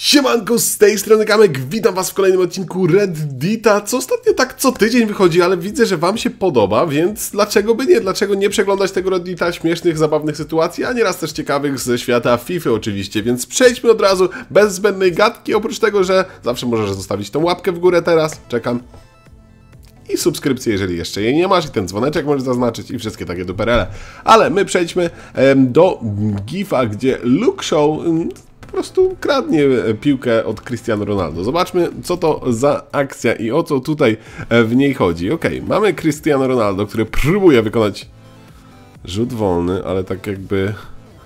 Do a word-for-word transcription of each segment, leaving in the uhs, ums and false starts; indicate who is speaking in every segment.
Speaker 1: Siemanko, z tej strony Kamek, witam was w kolejnym odcinku Reddita, co ostatnio tak co tydzień wychodzi, ale widzę, że wam się podoba, więc dlaczego by nie? Dlaczego nie przeglądać tego Reddita, śmiesznych, zabawnych sytuacji, a nieraz też ciekawych ze świata FIFA oczywiście, więc przejdźmy od razu, bez zbędnej gadki, oprócz tego, że zawsze możesz zostawić tą łapkę w górę teraz, czekam. I subskrypcję, jeżeli jeszcze jej nie masz, i ten dzwoneczek możesz zaznaczyć i wszystkie takie duperele. Ale my przejdźmy em, do gifa, gdzie Luke Shaw em, po prostu kradnie piłkę od Cristiano Ronaldo. Zobaczmy, co to za akcja i o co tutaj w niej chodzi. Ok, mamy Cristiano Ronaldo, który próbuje wykonać rzut wolny, ale tak jakby...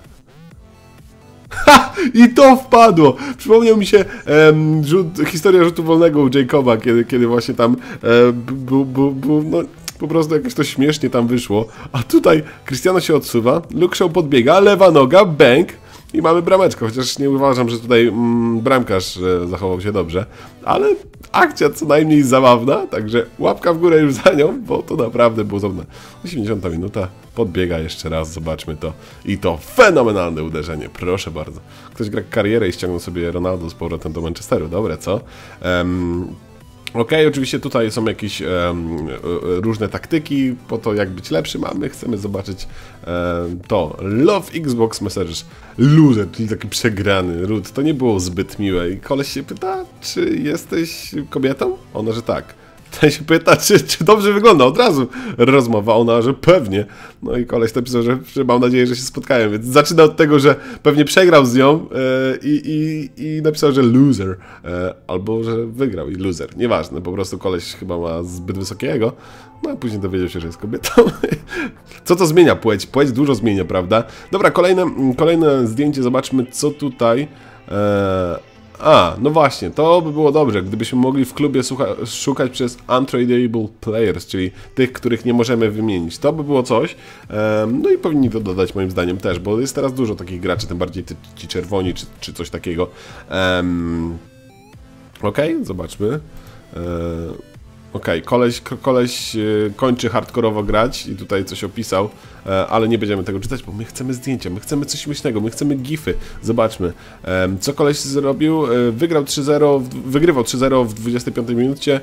Speaker 1: Ha! I to wpadło! Przypomniał mi się um, rzut, historia rzutu wolnego u Jacoba, kiedy, kiedy właśnie tam był, um, bu, no, po prostu jakoś to śmiesznie tam wyszło. A tutaj Cristiano się odsuwa, Luke Shaw podbiega, lewa noga, bang! I mamy brameczkę, chociaż nie uważam, że tutaj mm, bramkarz e, zachował się dobrze. Ale akcja co najmniej zabawna, także łapka w górę już za nią, bo to naprawdę było zabawne. osiemdziesiąta minuta, podbiega jeszcze raz, zobaczmy to. I to fenomenalne uderzenie, proszę bardzo. Ktoś gra karierę i ściągnął sobie Ronaldo z powrotem do Manchesteru, dobre co? Um, Ok, oczywiście tutaj są jakieś um, różne taktyki po to, jak być lepszym, a my chcemy zobaczyć um, to. Love Xbox Messages Loser, czyli taki przegrany ród. To nie było zbyt miłe. I koleś się pyta, czy jesteś kobietą? Ona, że tak. Ten się pyta, czy, czy dobrze wygląda. Od razu rozmowa, ona, że pewnie. No i koleś napisał, że, że mam nadzieję, że się spotkają. Więc zaczyna od tego, że pewnie przegrał z nią e, i, i, i napisał, że loser. E, albo, że wygrał i loser. Nieważne, po prostu koleś chyba ma zbyt wysokiego. No a później dowiedział się, że jest kobietą. Co to zmienia płeć? Płeć dużo zmienia, prawda? Dobra, kolejne, kolejne zdjęcie. Zobaczmy, co tutaj... E, A, no właśnie, to by było dobrze, gdybyśmy mogli w klubie szukać przez untradeable players, czyli tych, których nie możemy wymienić. To by było coś, um, no i powinni to dodać moim zdaniem też, bo jest teraz dużo takich graczy, tym bardziej ci, ci czerwoni, czy, czy coś takiego. Um, Okej, okay, zobaczmy. Um, Okej, okay, koleś, koleś kończy hardkorowo grać i tutaj coś opisał, ale nie będziemy tego czytać, bo my chcemy zdjęcia, my chcemy coś śmiesznego, my chcemy gify. Zobaczmy, co koleś zrobił. Wygrał trzy zero, wygrywał trzy zero w dwudziestej piątej minucie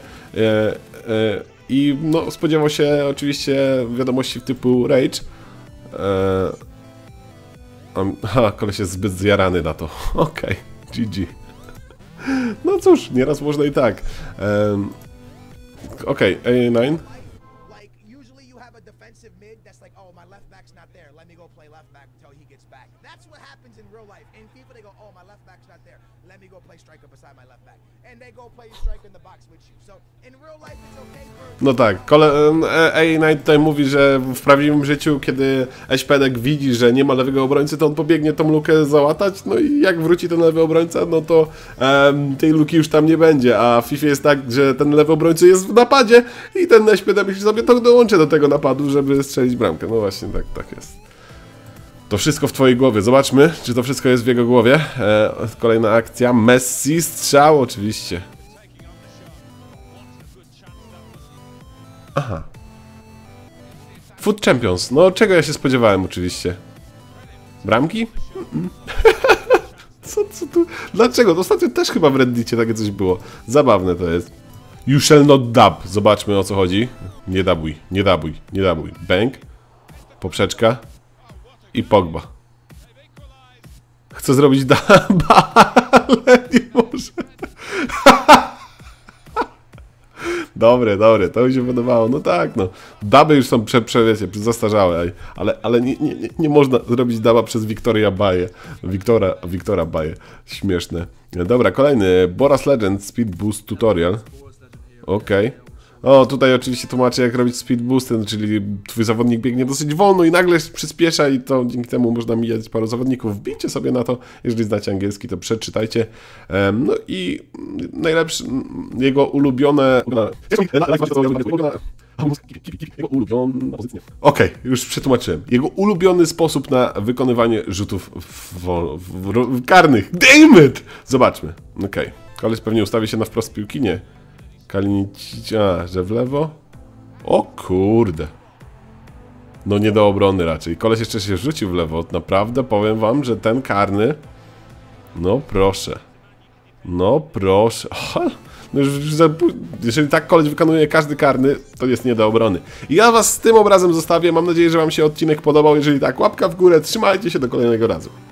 Speaker 1: i no, spodziewał się oczywiście wiadomości typu rage. Ha, koleś jest zbyt zjarany na to. Okej, okay, G G. No cóż, nieraz można i tak. Okej, okay, A dziewięć. No tak, A dziewięć tutaj mówi, że w prawdziwym życiu, kiedy Eśpedek widzi, że nie ma lewego obrońcy, to on pobiegnie tą lukę załatać, no i jak wróci ten lewy obrońca, no to um, tej luki już tam nie będzie, a w FIFA jest tak, że ten lewy obrońca jest w napadzie i ten Eśpedek myśli sobie, to dołączę do tego napadu, żeby strzelić bramkę. No właśnie, tak, tak jest. To wszystko w twojej głowie. Zobaczmy, czy to wszystko jest w jego głowie. E, kolejna akcja. Messi, strzał oczywiście. Aha. Foot Champions. No, czego ja się spodziewałem oczywiście? Bramki? Mm-mm. co, co tu? Dlaczego? To ostatnio też chyba w Reddicie takie coś było. Zabawne to jest. You shall not dub. Zobaczmy, o co chodzi. Nie dabuj, nie dabuj, nie dabuj. Bang. Poprzeczka. I Pogba. Chcę zrobić daba, ale nie może. Dobre, dobre, to mi się podobało. No tak, no. Daby już są prze, prze, wiecie, zastarzałe, ale, ale nie, nie, nie można zrobić daba przez Wiktoria Baję. Wiktora, Wiktora Baję. Śmieszne. Dobra, kolejny. Boras Legend Speed Boost Tutorial. Okej. Okay. O, tutaj oczywiście tłumaczę, jak robić speed boosty, czyli twój zawodnik biegnie dosyć wolno i nagle przyspiesza i to dzięki temu można mijać paru zawodników. Wbijcie sobie na to, jeżeli znacie angielski, to przeczytajcie. Um, no i najlepsze, jego ulubione... Okej, okay, już przetłumaczyłem. Jego ulubiony sposób na wykonywanie rzutów w, w, w, w karnych. Damn it! Zobaczmy. Okej. Okay. Koleś pewnie ustawi się na wprost piłki, nie? Kalinic... A, że w lewo? O kurde. No nie do obrony raczej. Koleś jeszcze się rzucił w lewo. Naprawdę powiem wam, że ten karny... No proszę. No proszę. No już, już za, jeżeli tak koleś wykonuje każdy karny, to jest nie do obrony. I ja was z tym obrazem zostawię. Mam nadzieję, że wam się odcinek podobał. Jeżeli tak, łapka w górę. Trzymajcie się, do kolejnego razu.